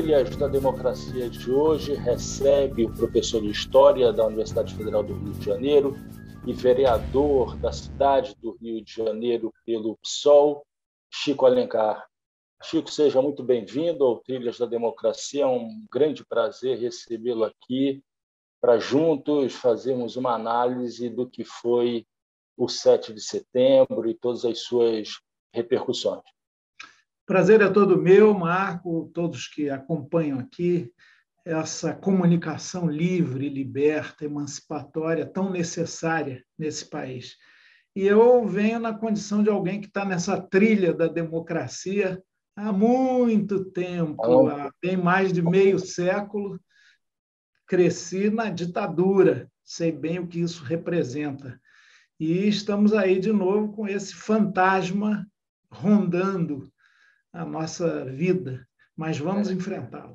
Trilhas da Democracia de hoje recebe o professor de História da Universidade Federal do Rio de Janeiro e vereador da cidade do Rio de Janeiro pelo PSOL, Chico Alencar. Chico, seja muito bem-vindo ao Trilhas da Democracia. É um grande prazer recebê-lo aqui para juntos fazermos uma análise do que foi o 7 de setembro e todas as suas repercussões. Prazer é todo meu, Marco, todos que acompanham aqui essa comunicação livre, liberta, emancipatória, tão necessária nesse país. E eu venho na condição de alguém que está nessa trilha da democracia há muito tempo, há bem mais de meio século. Cresci na ditadura, sei bem o que isso representa. E estamos aí de novo com esse fantasma rondando a nossa vida, mas vamos enfrentá-lo.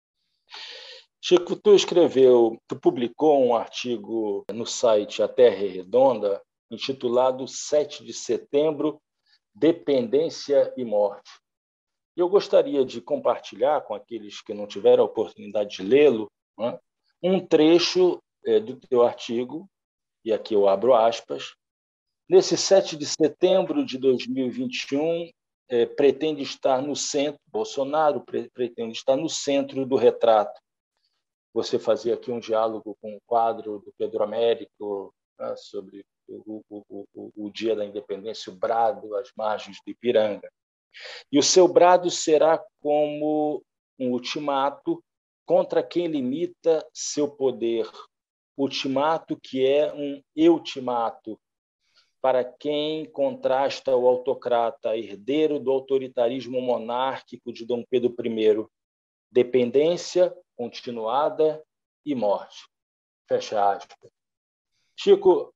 Chico, tu publicou um artigo no site A Terra é Redonda, intitulado 7 de Setembro, Dependência e Morte. Eu gostaria de compartilhar com aqueles que não tiveram a oportunidade de lê-lo, né, um trecho do teu artigo, e aqui eu abro aspas. Nesse 7 de setembro de 2021, pretende estar no centro, Bolsonaro pretende estar no centro do retrato. Você fazia aqui um diálogo com o quadro do Pedro Américo, né, sobre o dia da independência, o brado às margens do Ipiranga. E o seu brado será como um ultimato contra quem limita seu poder. Ultimato que é um ultimato para quem contrasta o autocrata, herdeiro do autoritarismo monárquico de Dom Pedro I. Dependência continuada e morte. Fecha aspas. Chico,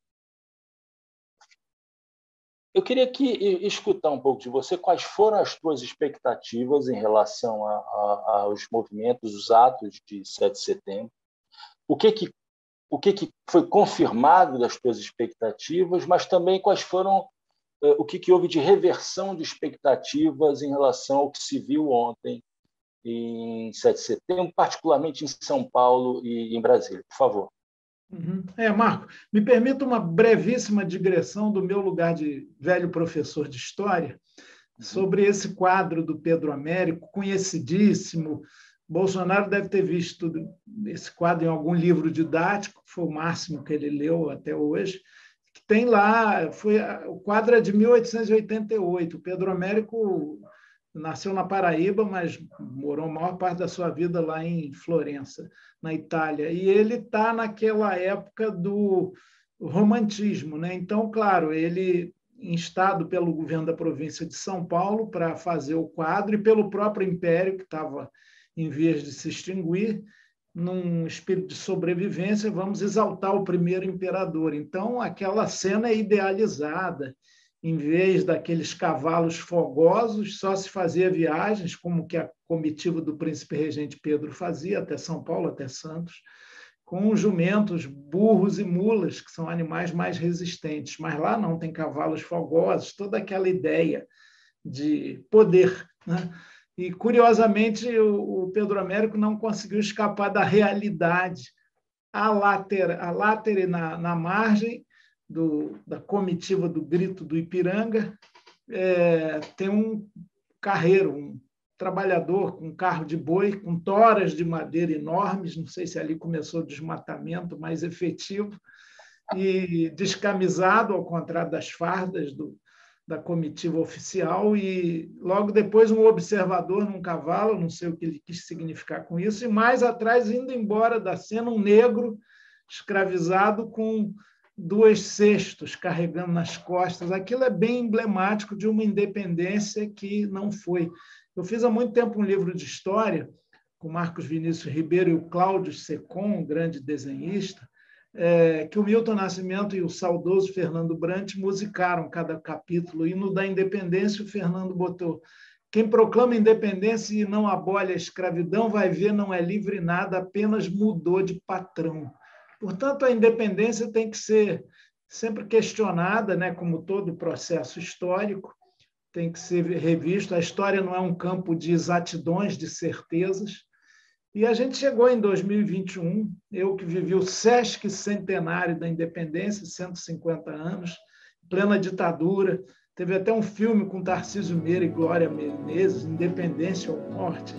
eu queria aqui escutar um pouco de você quais foram as tuas expectativas em relação aos movimentos, os atos de 7 de setembro. O que foi confirmado das tuas expectativas, mas também quais foram o que houve de reversão de expectativas em relação ao que se viu ontem em 7 de setembro, particularmente em São Paulo e em Brasília. Por favor. Marco, me permita uma brevíssima digressão do meu lugar de velho professor de História sobre esse quadro do Pedro Américo, conhecidíssimo. Bolsonaro deve ter visto esse quadro em algum livro didático, foi o máximo que ele leu até hoje, que tem lá, o quadro é de 1888. O Pedro Américo nasceu na Paraíba, mas morou a maior parte da sua vida lá em Florença, na Itália. E ele está naquela época do romantismo, né? Então, claro, ele instado pelo governo da província de São Paulo para fazer o quadro e pelo próprio Império, que estava em vias de se extinguir, num espírito de sobrevivência, vamos exaltar o primeiro imperador. Então, aquela cena é idealizada. Em vez daqueles cavalos fogosos, só se fazia viagens, como que a comitiva do príncipe regente Pedro fazia, até São Paulo, até Santos, com jumentos, burros e mulas, que são animais mais resistentes. Mas lá não, tem cavalos fogosos, toda aquela ideia de poder, né? E, curiosamente, o Pedro Américo não conseguiu escapar da realidade. A látere na margem da comitiva do Grito do Ipiranga, tem um carreiro, um trabalhador com um carro de boi, com toras de madeira enormes, não sei se ali começou o desmatamento mais efetivo, e descamisado, ao contrário das fardas da comitiva oficial, e logo depois um observador num cavalo, não sei o que ele quis significar com isso, e mais atrás, indo embora da cena, um negro escravizado com 2 cestos carregando nas costas. Aquilo é bem emblemático de uma independência que não foi. Eu fiz há muito tempo um livro de história com Marcos Vinícius Ribeiro e o Cláudio Secom, um grande desenhista, que o Milton Nascimento e o saudoso Fernando Brant musicaram cada capítulo, e no da independência o Fernando botou: quem proclama independência e não abole a escravidão vai ver, não é livre nada, apenas mudou de patrão. Portanto, a independência tem que ser sempre questionada, né, como todo processo histórico, tem que ser revisto. A história não é um campo de exatidões, de certezas, E a gente chegou em 2021, eu que vivi o Sesc Centenário da Independência, 150 anos, plena ditadura. Teve até um filme com Tarcísio Meira e Glória Menezes, Independência ou Morte.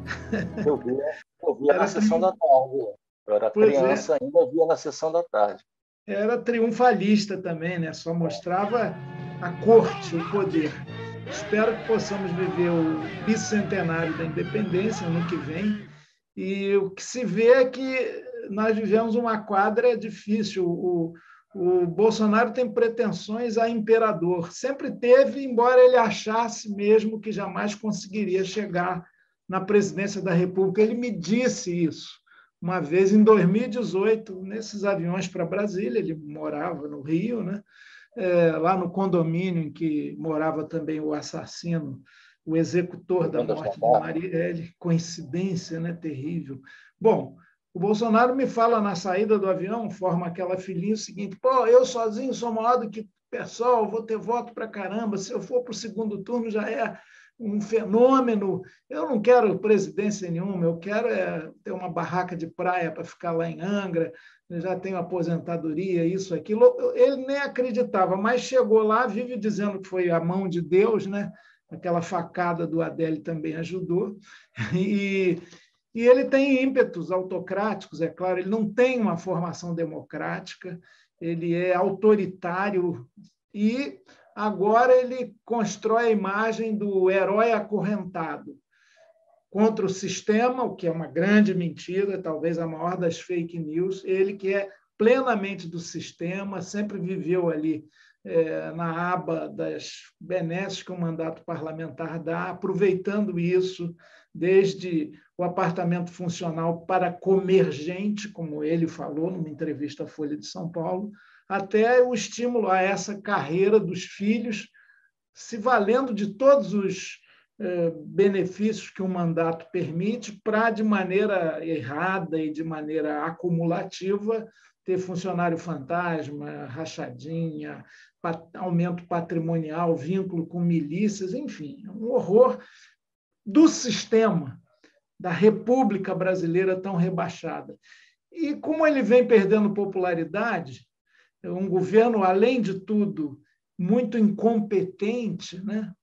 Eu via na sessão da tarde. Eu era criança ainda, via na sessão da tarde. Era triunfalista também, né? Só mostrava a corte, o poder. Espero que possamos viver o bicentenário da independência ano que vem. E o que se vê é que nós vivemos uma quadra difícil. O Bolsonaro tem pretensões a imperador. Sempre teve, embora ele achasse mesmo que jamais conseguiria chegar na presidência da República. Ele me disse isso uma vez em 2018, nesses aviões para Brasília. Ele morava no Rio, né? Lá no condomínio em que morava também o assassino, o executor da morte de Marielle. Coincidência, né? Terrível. Bom, o Bolsonaro me fala na saída do avião, forma aquela filhinha, o seguinte: pô, eu sozinho sou maior do que o pessoal, vou ter voto para caramba, se eu for para o segundo turno já é um fenômeno, eu não quero presidência nenhuma, eu quero ter uma barraca de praia para ficar lá em Angra, eu já tenho aposentadoria, isso, aquilo. Ele nem acreditava, mas chegou lá, vive dizendo que foi a mão de Deus, né? Aquela facada do Adélio também ajudou, e ele tem ímpetos autocráticos, é claro, ele não tem uma formação democrática, ele é autoritário e agora ele constrói a imagem do herói acorrentado contra o sistema, o que é uma grande mentira, talvez a maior das fake news. Ele que é plenamente do sistema, sempre viveu ali na aba das benesses que o mandato parlamentar dá, aproveitando isso desde o apartamento funcional para comer gente, como ele falou numa entrevista à Folha de São Paulo, até o estímulo a essa carreira dos filhos, se valendo de todos os benefícios que o mandato permite para, de maneira errada e de maneira acumulativa, ter funcionário fantasma, rachadinha, aumento patrimonial, vínculo com milícias, enfim, um horror do sistema, da República Brasileira tão rebaixada. E como ele vem perdendo popularidade, um governo, além de tudo, muito incompetente, né?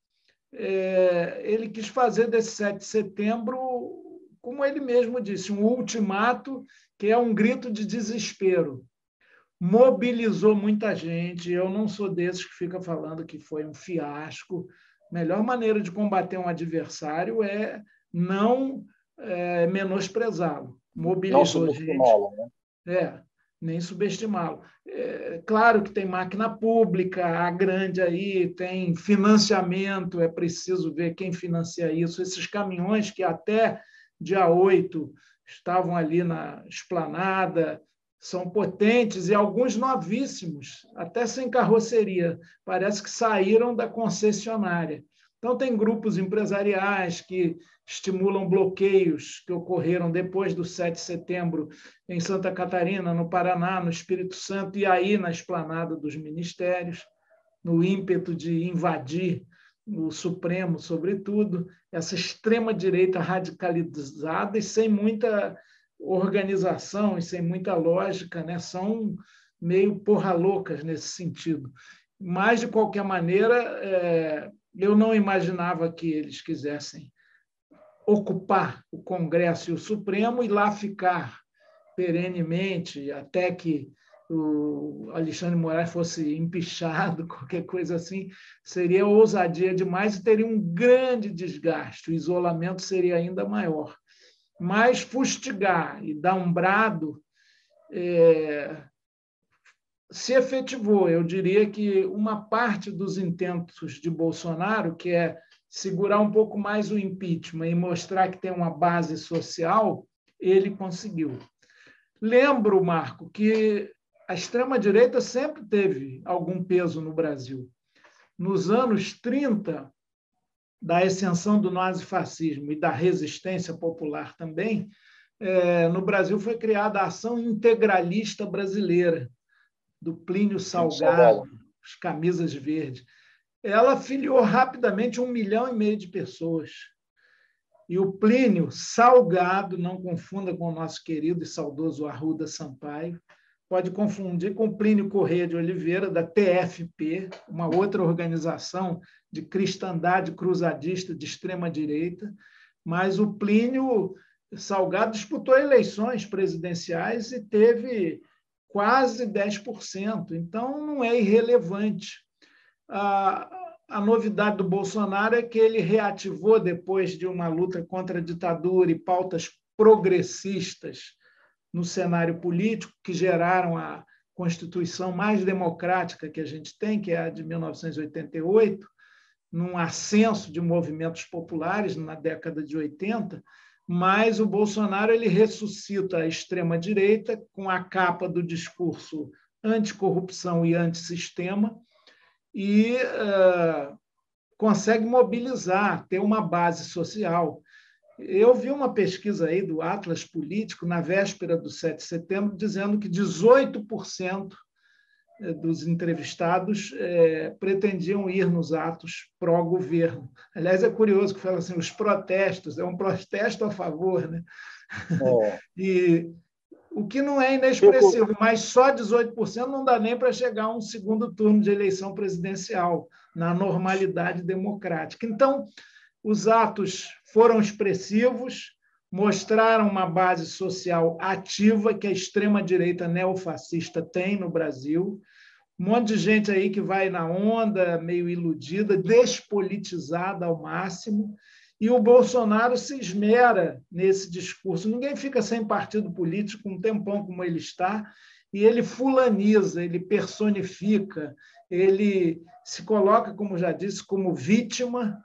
Ele quis fazer desse 7 de setembro, como ele mesmo disse, um ultimato que é um grito de desespero. Mobilizou muita gente. Eu não sou desses que fica falando que foi um fiasco. A melhor maneira de combater um adversário é não menosprezá-lo. Mobilizou não gente. Né? Nem subestimá-lo. Claro que tem máquina pública, a grande aí, tem financiamento, é preciso ver quem financia isso. Esses caminhões que até dia 8 estavam ali na esplanada, são potentes e alguns novíssimos, até sem carroceria. Parece que saíram da concessionária. Então, tem grupos empresariais que estimulam bloqueios que ocorreram depois do 7 de setembro em Santa Catarina, no Paraná, no Espírito Santo e aí na esplanada dos ministérios, no ímpeto de invadir o Supremo, sobretudo, essa extrema-direita radicalizada e sem muita organização e sem muita lógica, né? São meio porra-loucas nesse sentido. Mas, de qualquer maneira, eu não imaginava que eles quisessem ocupar o Congresso e o Supremo e lá ficar perenemente até que o Alexandre de Moraes fosse empichado, qualquer coisa assim, seria ousadia demais e teria um grande desgaste, o isolamento seria ainda maior. Mas fustigar e dar um brado se efetivou. Eu diria que uma parte dos intentos de Bolsonaro, que é segurar um pouco mais o impeachment e mostrar que tem uma base social, ele conseguiu. Lembro, Marco, que a extrema-direita sempre teve algum peso no Brasil. Nos anos 30, da ascensão do nazifascismo e da resistência popular também, no Brasil foi criada a Ação Integralista Brasileira, do Plínio Salgado, os camisas verdes. Ela filiou rapidamente 1,5 milhão de pessoas. E o Plínio Salgado, não confunda com o nosso querido e saudoso Arruda Sampaio, pode confundir com o Plínio Corrêa de Oliveira, da TFP, uma outra organização de cristandade cruzadista de extrema-direita, mas o Plínio Salgado disputou eleições presidenciais e teve quase 10%, então não é irrelevante. A novidade do Bolsonaro é que ele reativou, depois de uma luta contra a ditadura e pautas progressistas no cenário político, que geraram a Constituição mais democrática que a gente tem, que é a de 1988, num ascenso de movimentos populares na década de 80, mas o Bolsonaro ele ressuscita a extrema-direita com a capa do discurso anticorrupção e antissistema e consegue mobilizar, ter uma base social. Eu vi uma pesquisa aí do Atlas Político, na véspera do 7 de setembro, dizendo que 18% dos entrevistados pretendiam ir nos atos pró-governo. Aliás, é curioso que fala assim, os protestos, é um protesto a favor, né? E o que não é inexpressivo, mas só 18% não dá nem para chegar a um segundo turno de eleição presidencial, na normalidade democrática. Então, os atos foram expressivos, mostraram uma base social ativa que a extrema-direita neofascista tem no Brasil. Um monte de gente aí que vai na onda, meio iludida, despolitizada ao máximo, e o Bolsonaro se esmera nesse discurso. Ninguém fica sem partido político um tempão como ele está, e ele fulaniza, ele personifica, ele se coloca, como já disse, como vítima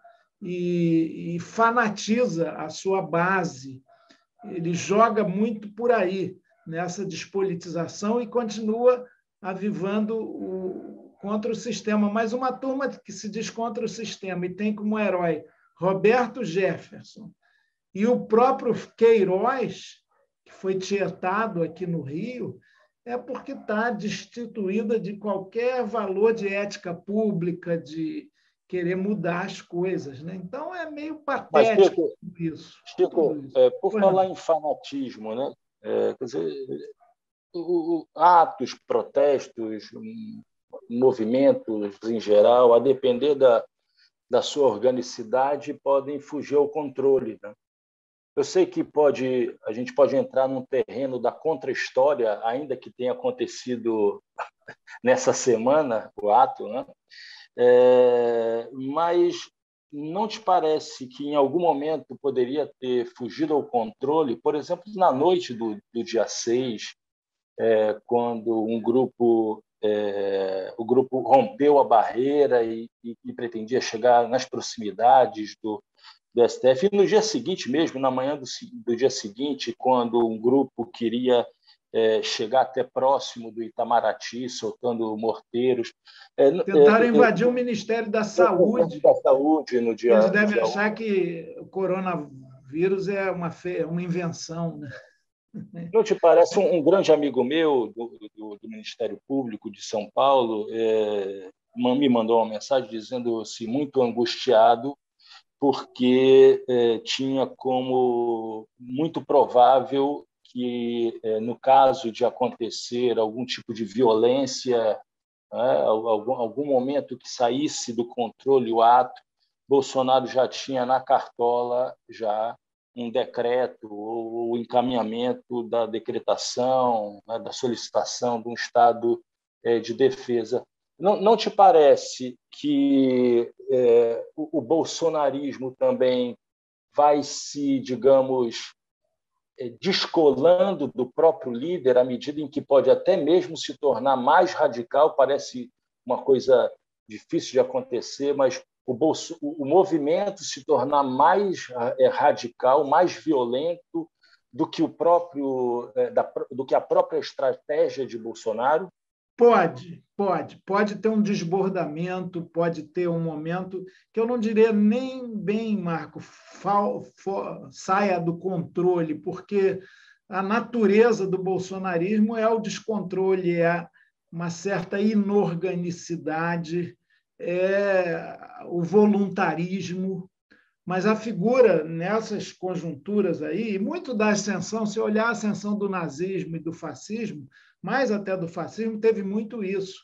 e fanatiza a sua base. Ele joga muito por aí, nessa despolitização, e continua avivando contra o sistema. Mas uma turma que se diz contra o sistema e tem como herói Roberto Jefferson e o próprio Queiroz, que foi tietado aqui no Rio, é porque está destituída de qualquer valor de ética pública, de querer mudar as coisas, né? Então, é meio patético isso. Chico, por falar em fanatismo, né? Quer dizer, atos, protestos, movimentos em geral, a depender da sua organicidade, podem fugir ao controle, né? Eu sei que a gente pode entrar num terreno da contra-história, ainda que tenha acontecido nessa semana o ato, né? Mas não te parece que em algum momento poderia ter fugido ao controle? Por exemplo, na noite do dia 6, quando o grupo rompeu a barreira e pretendia chegar nas proximidades do STF. E no dia seguinte mesmo, na manhã do dia seguinte, quando um grupo queria chegar até próximo do Itamaraty, soltando morteiros. Tentaram invadir o Ministério da Saúde. No dia, eles devem achar que o coronavírus é uma invenção, né? Não te parece? Um grande amigo meu do Ministério Público de São Paulo me mandou uma mensagem dizendo-se muito angustiado porque tinha como muito provável que, no caso de acontecer algum tipo de violência, algum momento que saísse do controle o ato, Bolsonaro já tinha na cartola já um decreto ou o encaminhamento da decretação, né, da solicitação de um estado de defesa. Não te parece que o bolsonarismo também vai se, digamos, descolando do próprio líder à medida em que pode até mesmo se tornar mais radical? Parece uma coisa difícil de acontecer, mas o movimento se tornar mais radical, mais violento do que do que a própria estratégia de Bolsonaro? Pode ter um desbordamento, pode ter um momento que eu não diria nem bem, Marco, saia do controle, porque a natureza do bolsonarismo é o descontrole, é uma certa inorganicidade, é o voluntarismo, Mas a figura, nessas conjunturas aí, e muito da ascensão, se olhar a ascensão do nazismo e do fascismo, mais até do fascismo, teve muito isso.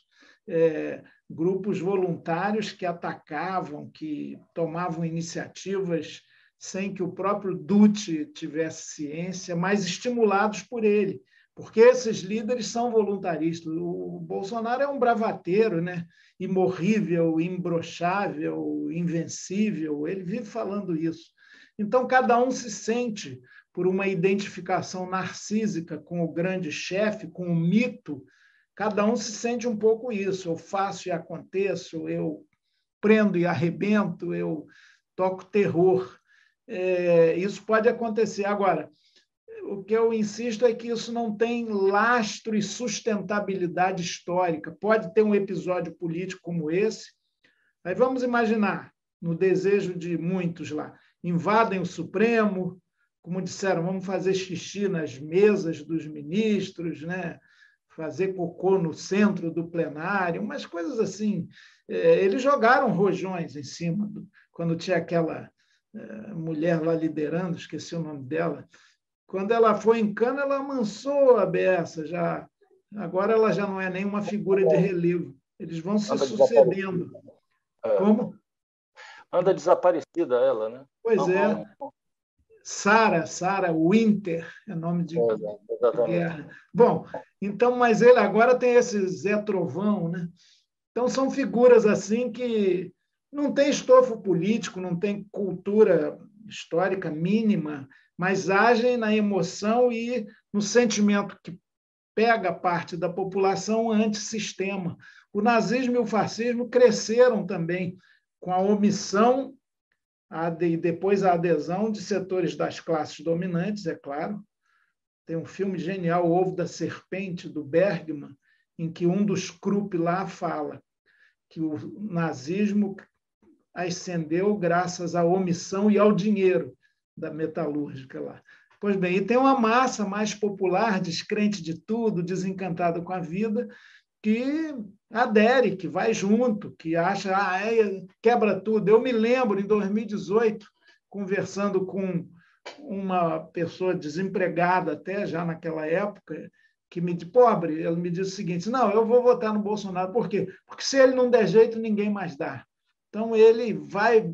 Grupos voluntários que atacavam, que tomavam iniciativas sem que o próprio Duce tivesse ciência, mas estimulados por ele, porque esses líderes são voluntaristas. O Bolsonaro é um bravateiro, né? Imorrível, imbrochável, invencível, ele vive falando isso. Então, cada um se sente por uma identificação narcísica com o grande chefe, com o mito, cada um se sente um pouco isso. Eu faço e aconteço, eu prendo e arrebento, eu toco terror. Isso pode acontecer. Agora, o que eu insisto é que isso não tem lastro e sustentabilidade histórica. Pode ter um episódio político como esse. Aí vamos imaginar, no desejo de muitos lá, invadem o Supremo, como disseram, vamos fazer xixi nas mesas dos ministros, né? Fazer cocô no centro do plenário, umas coisas assim. Eles jogaram rojões em cima, quando tinha aquela mulher lá liderando, esqueci o nome dela. Quando ela foi em Cana, ela amansou a beça. Agora ela já não é nenhuma figura de relevo. Eles vão se sucedendo. Como? Anda desaparecida ela, né? Pois é. Sarah Winter é nome de guerra. Bom, então, mas ele agora tem esse Zé Trovão, né? Então, são figuras assim que não tem estofo político, não tem cultura histórica mínima, mas agem na emoção e no sentimento que pega parte da população antissistema. O nazismo e o fascismo cresceram também com a omissão e depois a adesão de setores das classes dominantes, é claro. Tem um filme genial, O Ovo da Serpente, do Bergman, em que um dos Krupp lá fala que o nazismo ascendeu graças à omissão e ao dinheiro da metalúrgica lá. Pois bem, e tem uma massa mais popular, descrente de tudo, desencantada com a vida, que adere, que vai junto, que acha, quebra tudo. Eu me lembro, em 2018, conversando com uma pessoa desempregada até já naquela época, que me disse, pobre, ele me disse o seguinte, não, eu vou votar no Bolsonaro. Por quê? Porque se ele não der jeito, ninguém mais dá. Então, ele vai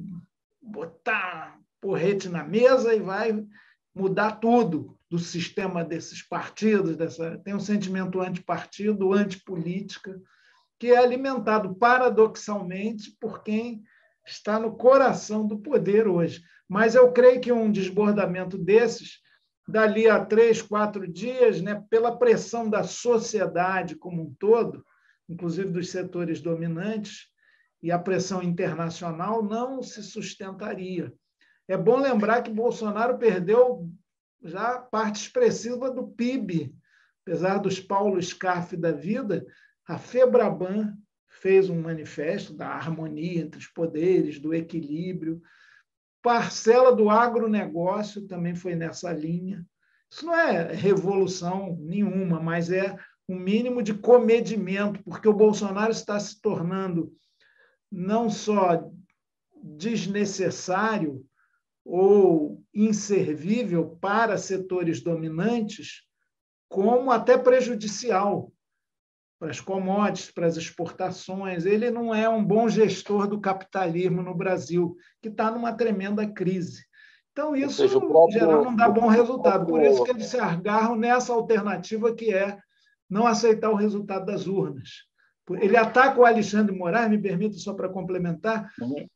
botar porrete na mesa e vai mudar tudo do sistema desses partidos. Tem um sentimento antipartido, antipolítica, que é alimentado paradoxalmente por quem está no coração do poder hoje. Mas eu creio que um desbordamento desses, dali a 3, 4 dias, né, pela pressão da sociedade como um todo, inclusive dos setores dominantes, e a pressão internacional, não se sustentaria. É bom lembrar que Bolsonaro perdeu já parte expressiva do PIB, apesar dos Paulo Scarfe da vida, a FEBRABAN fez um manifesto da harmonia entre os poderes, do equilíbrio. Parcela do agronegócio também foi nessa linha. Isso não é revolução nenhuma, mas é um mínimo de comedimento, porque o Bolsonaro está se tornando não só desnecessário ou inservível para setores dominantes, como até prejudicial para as commodities, para as exportações. Ele não é um bom gestor do capitalismo no Brasil, que está numa tremenda crise. Então, isso, em geral, não dá bom resultado. Por isso que eles se agarram nessa alternativa que é não aceitar o resultado das urnas. Ele ataca o Alexandre de Moraes, me permita só para complementar,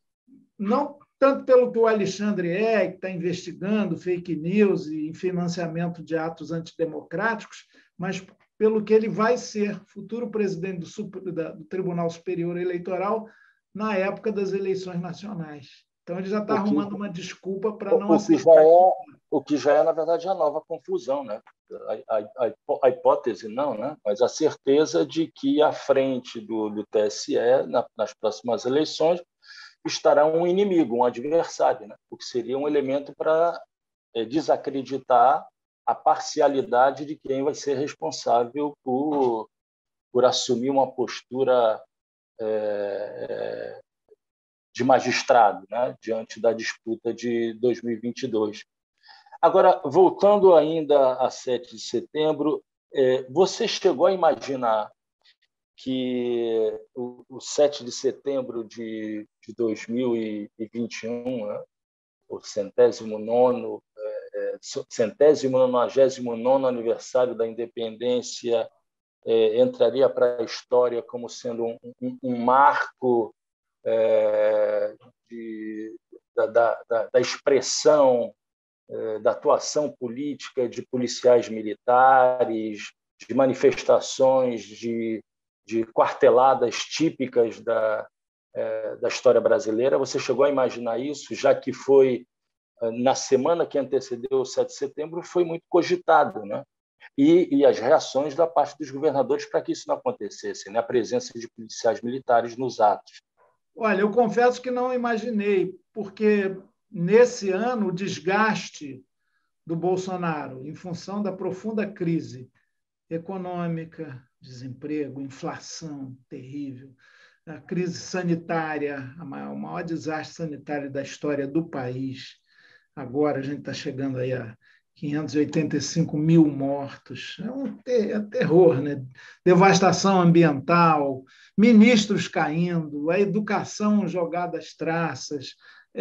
não tanto pelo que o Alexandre que está investigando fake news e financiamento de atos antidemocráticos, mas pelo que ele vai ser futuro presidente do Tribunal Superior Eleitoral na época das eleições nacionais. Então, ele já está arrumando uma desculpa para não aceitar. O que já é, na verdade, a nova confusão, né? A hipótese não, né? Mas a certeza de que à frente do TSE, nas próximas eleições, estará um inimigo, um adversário, né? O que seria um elemento para desacreditar a parcialidade de quem vai ser responsável por assumir uma postura de magistrado, né, diante da disputa de 2022. Agora, voltando ainda a 7 de setembro, você chegou a imaginar que o 7 de setembro de 2021, né, o centésimo nonagésimo nono aniversário da independência, entraria para a história como sendo um marco da expressão, da atuação política de policiais militares, de manifestações, de quarteladas típicas da história brasileira. Você chegou a imaginar isso, já que foi na semana que antecedeu o 7 de setembro, foi muito cogitado, né? E as reações da parte dos governadores para que isso não acontecesse, né? A presença de policiais militares nos atos. Olha, eu confesso que não imaginei, porque nesse ano o desgaste do Bolsonaro, em função da profunda crise econômica, desemprego, inflação terrível, a crise sanitária, o maior desastre sanitário da história do país. Agora a gente está chegando aí a 585 mil mortos. É terror, né? Devastação ambiental, ministros caindo, a educação jogada às traças,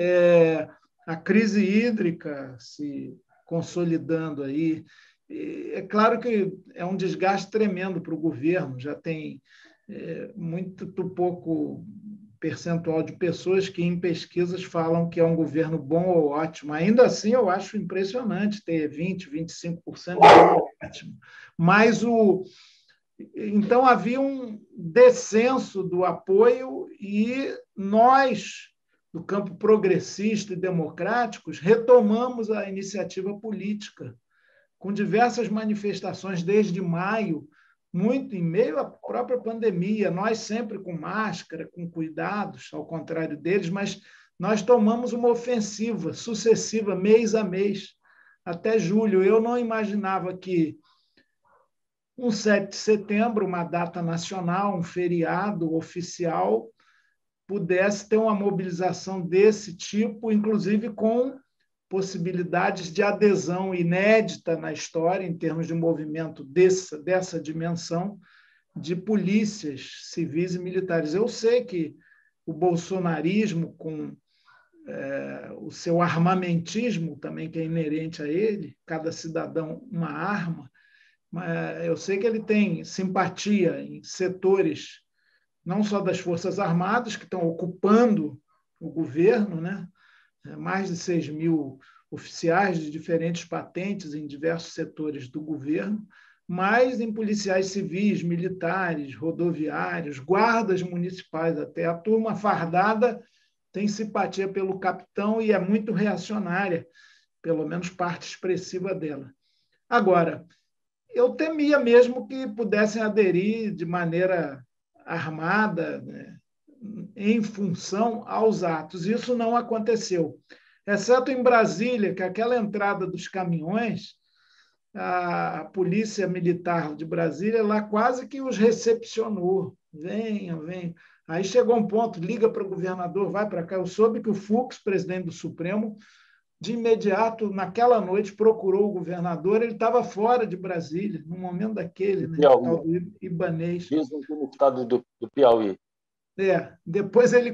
a crise hídrica se consolidando aí. E é claro que é um desgaste tremendo para o governo, já tem muito pouco percentual de pessoas que em pesquisas falam que é um governo bom ou ótimo. Ainda assim, eu acho impressionante ter 20%, 25% de bom ou ótimo. Mas então havia um descenso do apoio e nós, do campo progressista e democráticos, retomamos a iniciativa política, com diversas manifestações desde maio, muito em meio à própria pandemia, nós sempre com máscara, com cuidados, ao contrário deles, mas nós tomamos uma ofensiva sucessiva, mês a mês, até julho. Eu não imaginava que um 7 de setembro, uma data nacional, um feriado oficial, pudesse ter uma mobilização desse tipo, inclusive com possibilidades de adesão inédita na história, em termos de movimento dessa dimensão, de polícias civis e militares. Eu sei que o bolsonarismo, com o seu armamentismo também, que é inerente a ele, cada cidadão uma arma, mas eu sei que ele tem simpatia em setores, não só das Forças Armadas, que estão ocupando o governo, né? Mais de 6 mil oficiais de diferentes patentes em diversos setores do governo, mas em policiais civis, militares, rodoviários, guardas municipais até. A turma fardada tem simpatia pelo capitão e é muito reacionária, pelo menos parte expressiva dela. Agora, eu temia mesmo que pudessem aderir de maneira armada, né, em função aos atos. Isso não aconteceu, exceto em Brasília, que aquela entrada dos caminhões, a Polícia Militar de Brasília lá quase que os recepcionou. Venham, venham. Aí chegou um ponto, liga para o governador, vai para cá. Eu soube que o Fux, presidente do Supremo, de imediato, naquela noite, procurou o governador. Ele estava fora de Brasília, no momento daquele, né, tal do Ibanez. Dizem que no estado do Piauí. Depois ele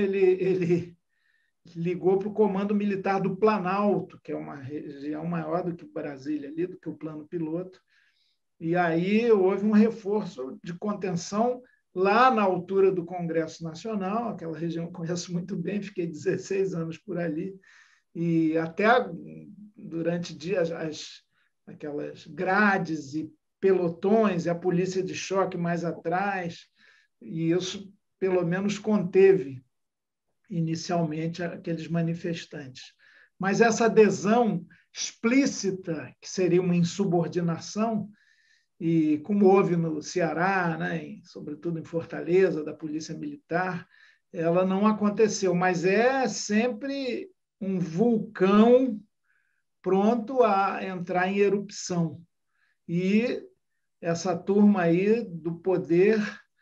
ligou para o Comando Militar do Planalto, que é uma região maior do que Brasília, ali, do que o plano piloto, e aí houve um reforço de contenção lá na altura do Congresso Nacional, aquela região eu conheço muito bem, fiquei 16 anos por ali, e até durante dias aquelas grades e pelotões, e a polícia de choque mais atrás, e isso pelo menos conteve inicialmente aqueles manifestantes. Mas essa adesão explícita, que seria uma insubordinação, e como houve no Ceará, né, sobretudo em Fortaleza, da Polícia Militar, ela não aconteceu, mas é sempre um vulcão pronto a entrar em erupção. E essa turma aí do poder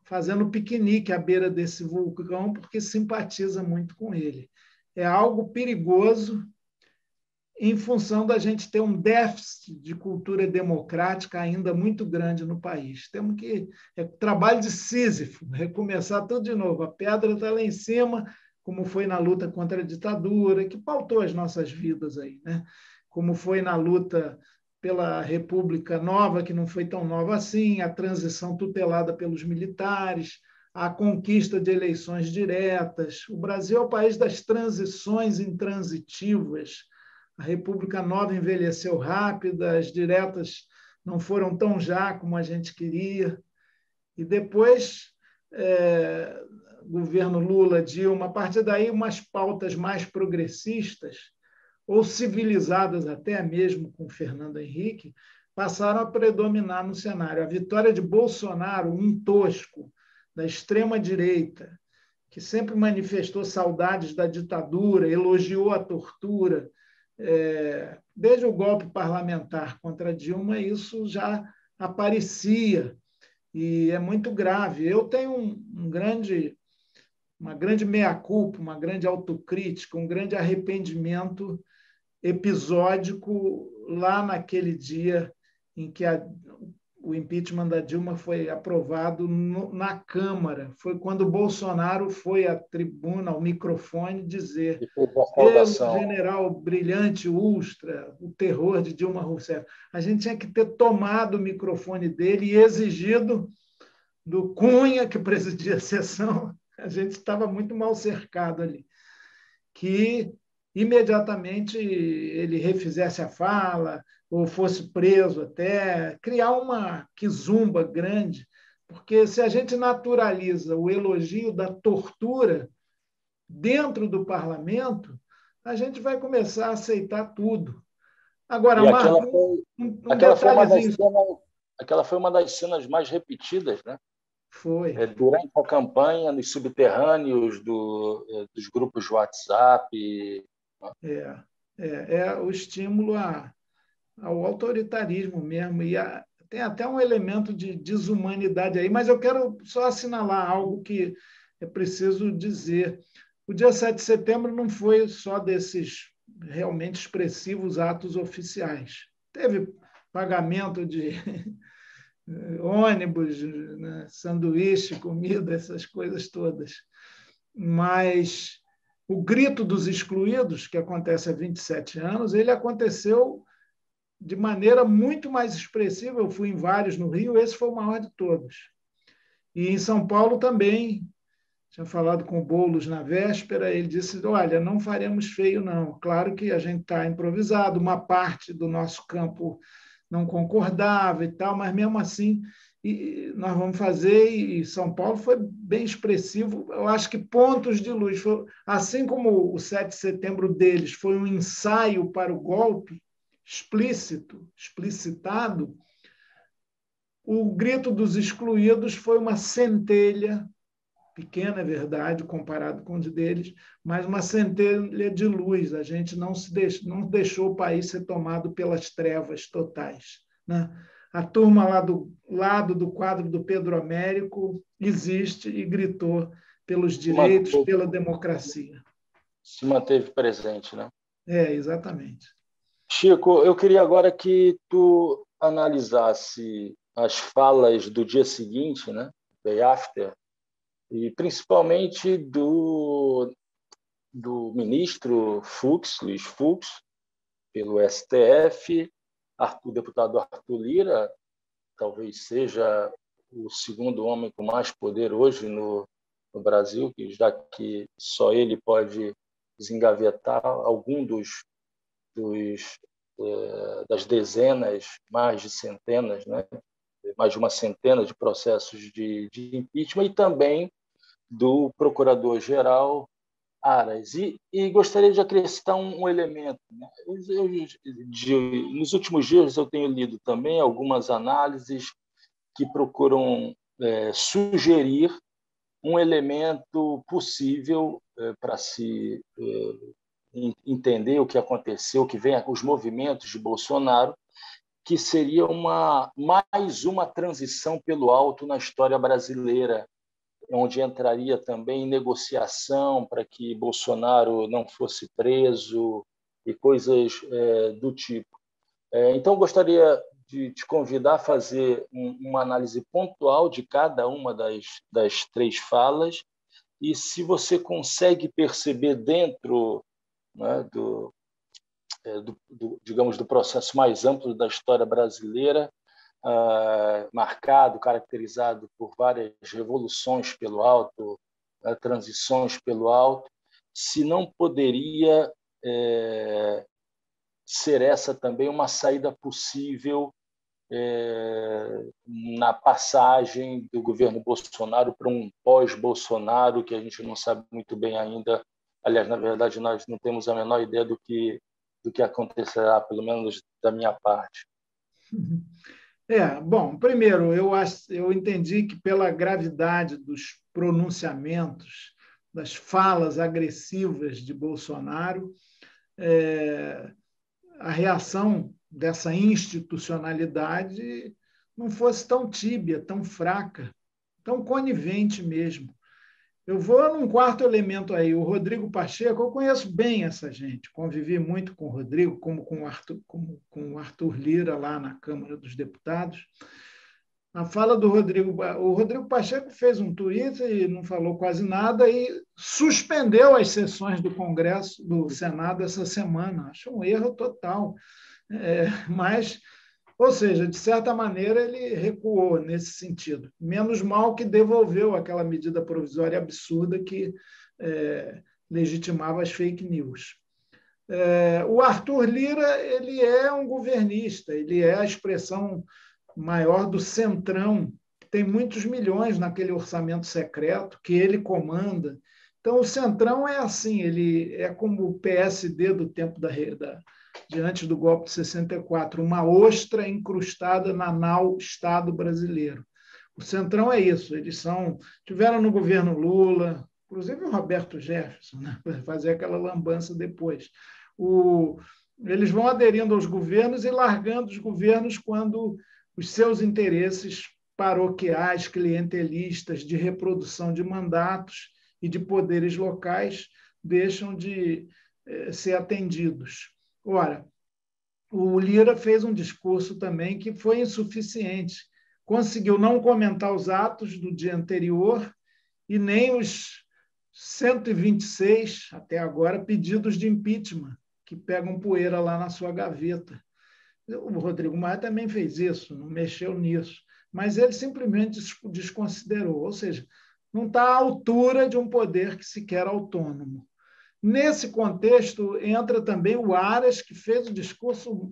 fazendo piquenique à beira desse vulcão, porque simpatiza muito com ele. É algo perigoso em função da gente ter um déficit de cultura democrática ainda muito grande no país. Temos que... É trabalho de Sísifo, recomeçar tudo de novo. A pedra está lá em cima, como foi na luta contra a ditadura, que pautou as nossas vidas aí, né? Como foi na luta pela República Nova, que não foi tão nova assim, a transição tutelada pelos militares, a conquista de eleições diretas. O Brasil é o país das transições intransitivas. A República Nova envelheceu rápido, as diretas não foram tão já como a gente queria. E depois, governo Lula, Dilma, a partir daí, umas pautas mais progressistas, ou civilizadas até mesmo com Fernando Henrique, passaram a predominar no cenário. A vitória de Bolsonaro, um tosco da extrema-direita, que sempre manifestou saudades da ditadura, elogiou a tortura, desde o golpe parlamentar contra Dilma, isso já aparecia, e é muito grave. Eu tenho uma grande meia-culpa, uma grande autocrítica, um grande arrependimento episódico lá naquele dia em que o impeachment da Dilma foi aprovado na Câmara. Foi quando o Bolsonaro foi à tribuna, ao microfone, dizer: pelo general brilhante Ustra, o terror de Dilma Rousseff. A gente tinha que ter tomado o microfone dele e exigido do Cunha, que presidia a sessão, a gente estava muito mal cercado ali, que imediatamente ele refizesse a fala ou fosse preso até, criar uma quizumba grande, porque se a gente naturaliza o elogio da tortura dentro do parlamento, a gente vai começar a aceitar tudo. Agora, Marco, um detalhezinho... Aquela foi uma das cenas mais repetidas, né? Foi. Durante a campanha, nos subterrâneos dos grupos de WhatsApp. O estímulo ao autoritarismo mesmo, e tem até um elemento de desumanidade aí, mas eu quero só assinalar algo que é preciso dizer. O dia 7 de setembro não foi só desses realmente expressivos atos oficiais. Teve pagamento de ônibus, né, sanduíche, comida, essas coisas todas. Mas o grito dos excluídos, que acontece há 27 anos, ele aconteceu de maneira muito mais expressiva. Eu fui em vários no Rio, esse foi o maior de todos. E em São Paulo também, tinha falado com o Boulos na véspera, ele disse: olha, não faremos feio, não. Claro que a gente está improvisado, uma parte do nosso campo não concordava e tal, mas mesmo assim nós vamos fazer, e São Paulo foi bem expressivo. Eu acho que pontos de luz, assim como o 7 de setembro deles foi um ensaio para o golpe explicitado, o grito dos excluídos foi uma centelha, pequena, é verdade, comparado com o deles, mas uma centelha de luz. A gente não deixou o país ser tomado pelas trevas totais, né? A turma lá do lado do quadro do Pedro Américo existe e gritou pelos direitos, pela democracia. Se manteve presente, né? Exatamente. Chico, eu queria agora que tu analisasse as falas do dia seguinte, né? Day after, e principalmente do ministro Fux, Luiz Fux, pelo STF, o deputado Arthur Lira, talvez seja o segundo homem com mais poder hoje no Brasil, já que só ele pode desengavetar algum das dezenas, mais de centenas, né? Mais de uma centena de processos de impeachment, e também do procurador-geral Aras. E gostaria de acrescentar um elemento, né? Nos últimos dias eu tenho lido também algumas análises que procuram sugerir um elemento possível para se entender o que aconteceu, o que vem, os movimentos de Bolsonaro, que seria mais uma transição pelo alto na história brasileira, onde entraria também negociação para que Bolsonaro não fosse preso e coisas do tipo. Então, gostaria de te convidar a fazer uma análise pontual de cada uma das três falas e se você consegue perceber dentro, né, digamos, do processo mais amplo da história brasileira, marcado, caracterizado por várias revoluções pelo alto, transições pelo alto, se não poderia ser essa também uma saída possível na passagem do governo Bolsonaro para um pós-Bolsonaro, que a gente não sabe muito bem ainda. Aliás, na verdade, nós não temos a menor ideia do que acontecerá, pelo menos da minha parte. Bom, primeiro, eu entendi que pela gravidade dos pronunciamentos, das falas agressivas de Bolsonaro, a reação dessa institucionalidade não fosse tão tíbia, tão fraca, tão conivente mesmo. Eu vou num quarto elemento aí, o Rodrigo Pacheco. Eu conheço bem essa gente, convivi muito com o Rodrigo, como com o Arthur Lira lá na Câmara dos Deputados. A fala do o Rodrigo Pacheco fez um tweet e não falou quase nada e suspendeu as sessões do Congresso, do Senado essa semana. Acho um erro total. Mas, ou seja, de certa maneira, ele recuou nesse sentido. Menos mal que devolveu aquela medida provisória absurda que legitimava as fake news. O Arthur Lira, ele é um governista, ele é a expressão maior do Centrão, que tem muitos milhões naquele orçamento secreto que ele comanda. Então, o Centrão é assim, ele é como o PSD do tempo diante do golpe de 64, uma ostra incrustada na nau Estado brasileiro. O Centrão é isso, eles tiveram no governo Lula, inclusive o Roberto Jefferson, né, para fazer aquela lambança depois. Eles vão aderindo aos governos e largando os governos quando os seus interesses paroquiais, clientelistas, de reprodução de mandatos e de poderes locais deixam de ser atendidos. Ora, o Lira fez um discurso também que foi insuficiente. Conseguiu não comentar os atos do dia anterior e nem os 126, até agora, pedidos de impeachment, que pegam poeira lá na sua gaveta. O Rodrigo Maia também fez isso, não mexeu nisso, mas ele simplesmente desconsiderou, ou seja, não está à altura de um poder que se quer autônomo. Nesse contexto, entra também o Aras, que fez o discurso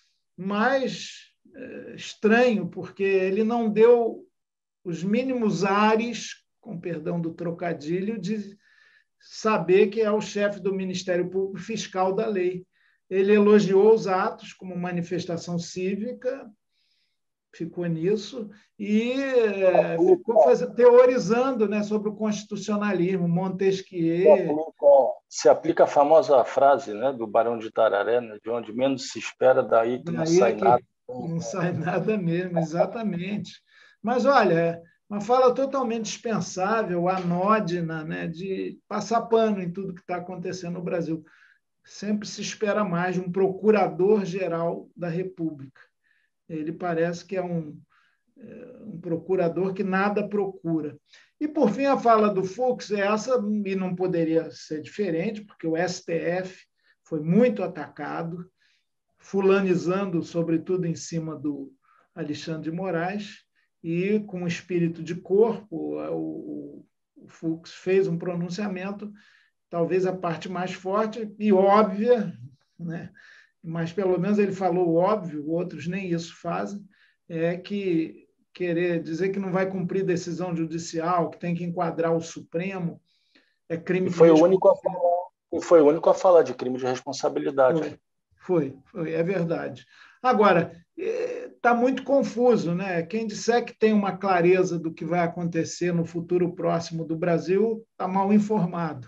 mais estranho, porque ele não deu os mínimos ares, com perdão do trocadilho, de saber que é o chefe do Ministério Público Fiscal da lei. Ele elogiou os atos como manifestação cívica, ficou nisso, e ficou teorizando, né, sobre o constitucionalismo, Montesquieu. Se aplica a famosa frase, né, do Barão de Itararé, né, de onde menos se espera, daí que não sai nada. Não sai nada mesmo, exatamente. Mas, olha, uma fala totalmente dispensável, anódina, né, de passar pano em tudo que está acontecendo no Brasil. Sempre se espera mais de um procurador-geral da República. Ele parece que é um procurador que nada procura. E, por fim, a fala do Fux é essa, e não poderia ser diferente, porque o STF foi muito atacado, fulanizando, sobretudo, em cima do Alexandre de Moraes, e, com espírito de corpo, o Fux fez um pronunciamento, talvez a parte mais forte e óbvia, né? Mas pelo menos ele falou óbvio, outros nem isso fazem, é que querer dizer que não vai cumprir decisão judicial, que tem que enquadrar o Supremo, é crime de responsabilidade. Foi o único a falar de crime de responsabilidade. Foi, é verdade. Agora, está muito confuso, né? Quem disser que tem uma clareza do que vai acontecer no futuro próximo do Brasil está mal informado.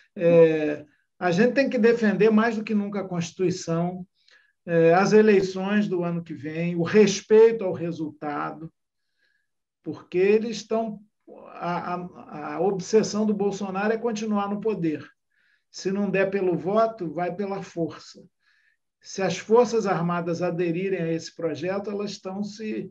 A gente tem que defender mais do que nunca a Constituição, as eleições do ano que vem, o respeito ao resultado, porque eles estão a obsessão do Bolsonaro é continuar no poder. Se não der pelo voto, vai pela força. Se as Forças Armadas aderirem a esse projeto, elas estão se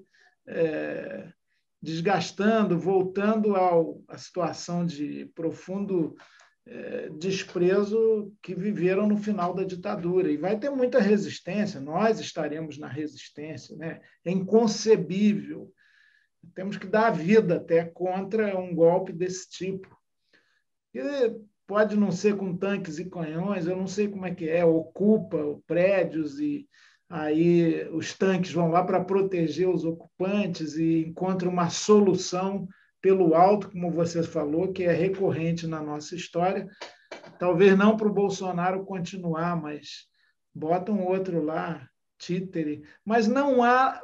desgastando, voltando à situação de profundo desprezo que viveram no final da ditadura. E vai ter muita resistência, nós estaremos na resistência, né? É inconcebível. Temos que dar a vida até contra um golpe desse tipo. E pode não ser com tanques e canhões, eu não sei como é que é, ocupa prédios e aí os tanques vão lá para proteger os ocupantes e encontram uma solução pelo alto, como você falou, que é recorrente na nossa história. Talvez não para o Bolsonaro continuar, mas botam outro lá, títere. Mas não há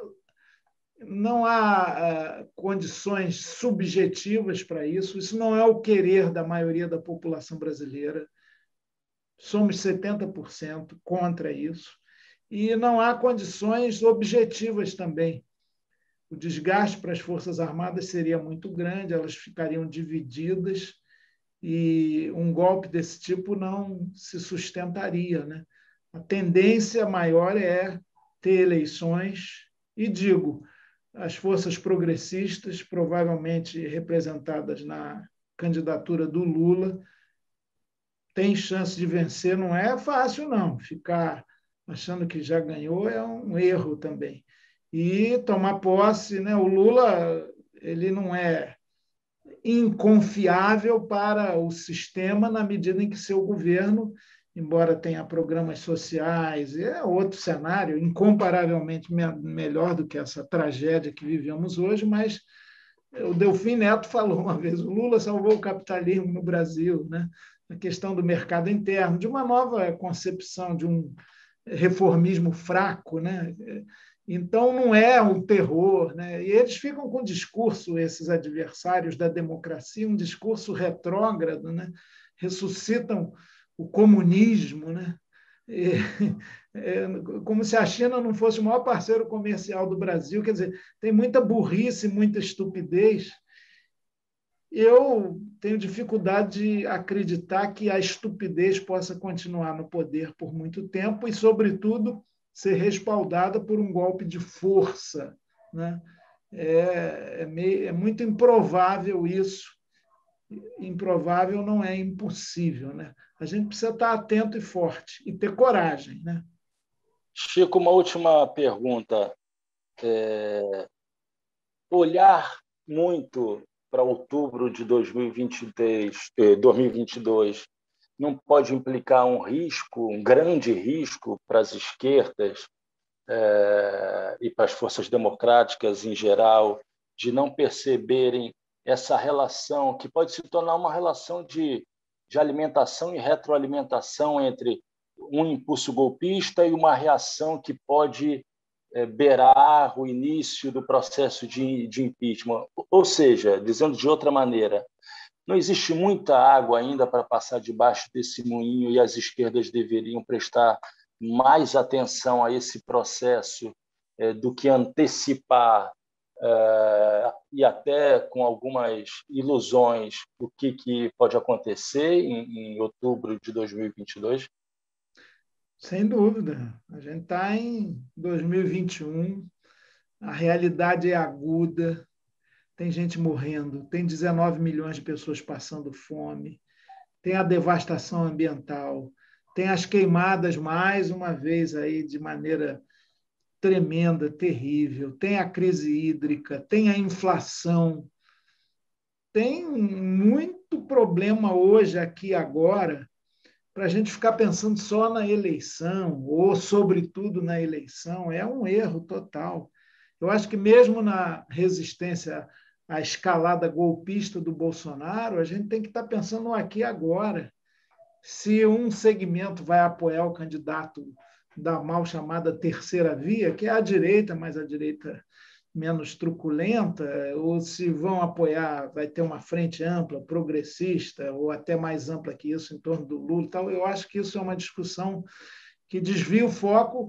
condições subjetivas para isso. Isso não é o querer da maioria da população brasileira. Somos 70% contra isso. E não há condições objetivas também. O desgaste para as Forças Armadas seria muito grande, elas ficariam divididas e um golpe desse tipo não se sustentaria, né? A tendência maior é ter eleições, e digo, as forças progressistas, provavelmente representadas na candidatura do Lula, têm chance de vencer. Não é fácil, não. Ficar achando que já ganhou é um erro também. E tomar posse, né? O Lula, ele não é inconfiável para o sistema na medida em que seu governo, embora tenha programas sociais, é outro cenário, incomparavelmente melhor do que essa tragédia que vivemos hoje, mas o Delfim Neto falou uma vez, o Lula salvou o capitalismo no Brasil, né? A questão do mercado interno, de uma nova concepção, de um reformismo fraco, né? Então, não é um terror, né? E eles ficam com um discurso, esses adversários da democracia, um discurso retrógrado, né? Ressuscitam o comunismo, né? Como se a China não fosse o maior parceiro comercial do Brasil. Quer dizer, tem muita burrice, muita estupidez. Eu tenho dificuldade de acreditar que a estupidez possa continuar no poder por muito tempo e, sobretudo, ser respaldada por um golpe de força, né? É muito improvável isso. Improvável não é impossível, né? A gente precisa estar atento e forte e ter coragem, né? Chico, uma última pergunta. Olhar muito para outubro de 2022 não pode implicar um risco, um grande risco para as esquerdas e para as forças democráticas em geral, de não perceberem essa relação, que pode se tornar uma relação de alimentação e retroalimentação entre um impulso golpista e uma reação que pode beirar o início do processo de impeachment. Ou seja, dizendo de outra maneira, não existe muita água ainda para passar debaixo desse moinho e as esquerdas deveriam prestar mais atenção a esse processo do que antecipar e até com algumas ilusões o que pode acontecer em outubro de 2022? Sem dúvida. A gente está em 2021, a realidade é aguda, tem gente morrendo, tem 19 milhões de pessoas passando fome, tem a devastação ambiental, tem as queimadas, mais uma vez, aí, de maneira tremenda, terrível, tem a crise hídrica, tem a inflação, tem muito problema hoje, aqui, agora, para a gente ficar pensando só na eleição, ou sobretudo na eleição, é um erro total. Eu acho que mesmo na resistência à escalada golpista do Bolsonaro, a gente tem que estar pensando no aqui e agora. Se um segmento vai apoiar o candidato da mal chamada terceira via, que é a direita, mas a direita menos truculenta, ou se vão apoiar, vai ter uma frente ampla, progressista, ou até mais ampla que isso, em torno do Lula e tal. Eu acho que isso é uma discussão que desvia o foco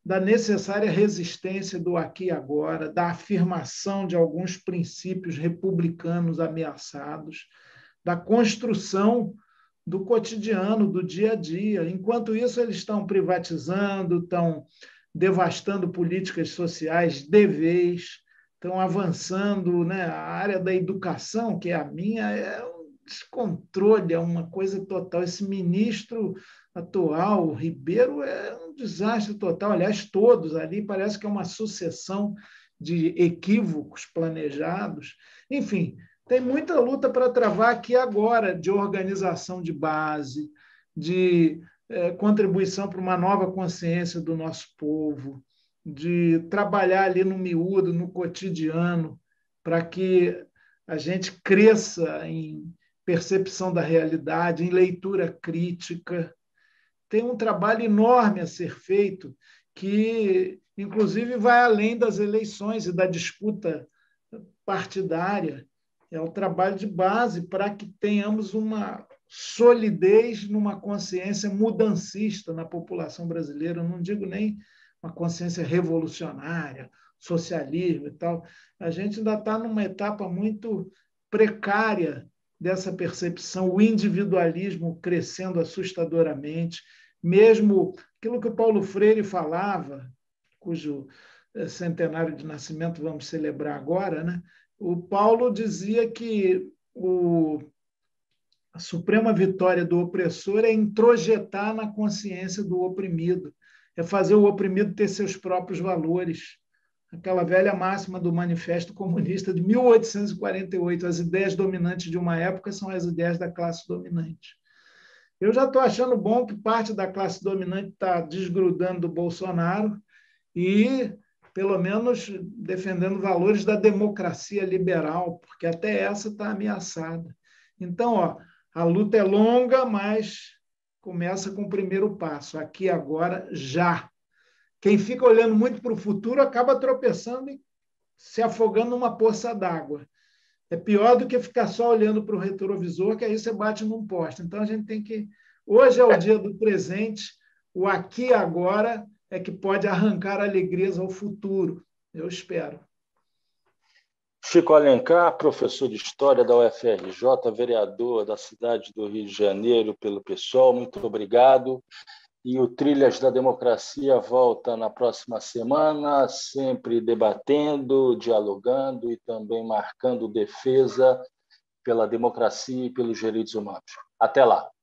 da necessária resistência do aqui e agora, da afirmação de alguns princípios republicanos ameaçados, da construção do cotidiano, do dia a dia. Enquanto isso, eles estão privatizando, estão devastando políticas sociais de vez, estão avançando, né? A área da educação, que é a minha, é um descontrole, é uma coisa total. Esse ministro atual, o Ribeiro, é um desastre total. Aliás, todos ali, parece que é uma sucessão de equívocos planejados. Enfim, tem muita luta para travar aqui agora, de organização de base, de contribuição para uma nova consciência do nosso povo, de trabalhar ali no miúdo, no cotidiano, para que a gente cresça em percepção da realidade, em leitura crítica. Tem um trabalho enorme a ser feito, que, inclusive, vai além das eleições e da disputa partidária. É o trabalho de base para que tenhamos uma solidez numa consciência mudancista na população brasileira. Eu não digo nem uma consciência revolucionária, socialismo e tal. A gente ainda está numa etapa muito precária dessa percepção, o individualismo crescendo assustadoramente, mesmo aquilo que o Paulo Freire falava, cujo centenário de nascimento vamos celebrar agora, né? O Paulo dizia que a suprema vitória do opressor é introjetar na consciência do oprimido, é fazer o oprimido ter seus próprios valores. Aquela velha máxima do Manifesto Comunista de 1848, as ideias dominantes de uma época são as ideias da classe dominante. Eu já estou achando bom que parte da classe dominante está desgrudando do Bolsonaro e, pelo menos, defendendo valores da democracia liberal, porque até essa está ameaçada. Então, a luta é longa, mas começa com o primeiro passo, aqui, agora, já. Quem fica olhando muito para o futuro acaba tropeçando e se afogando numa poça d'água. É pior do que ficar só olhando para o retrovisor, que aí você bate num poste. Então, a gente tem que... Hoje é o dia do presente, o aqui e agora é que pode arrancar alegrias ao futuro. Eu espero. Chico Alencar, professor de História da UFRJ, vereador da cidade do Rio de Janeiro pelo PSOL, muito obrigado. E o Trilhas da Democracia volta na próxima semana, sempre debatendo, dialogando e também marcando defesa pela democracia e pelos direitos humanos. Até lá!